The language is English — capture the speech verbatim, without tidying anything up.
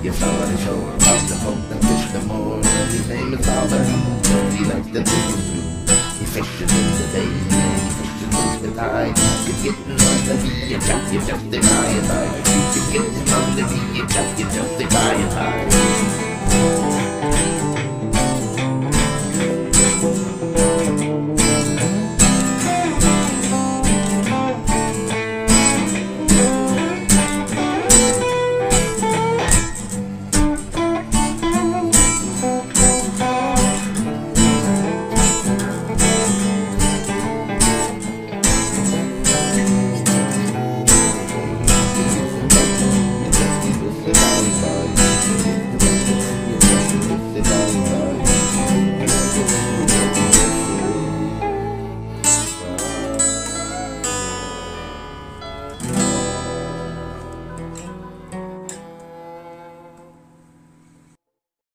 You saw the show about the boat and fish the more. His name is Robert. He likes the fishing too. He fishes in the bay, he fishes with the tide. You're getting on the beat, you jump, you just the guy and I. You're getting on the beat, you jump, you just the guy and I.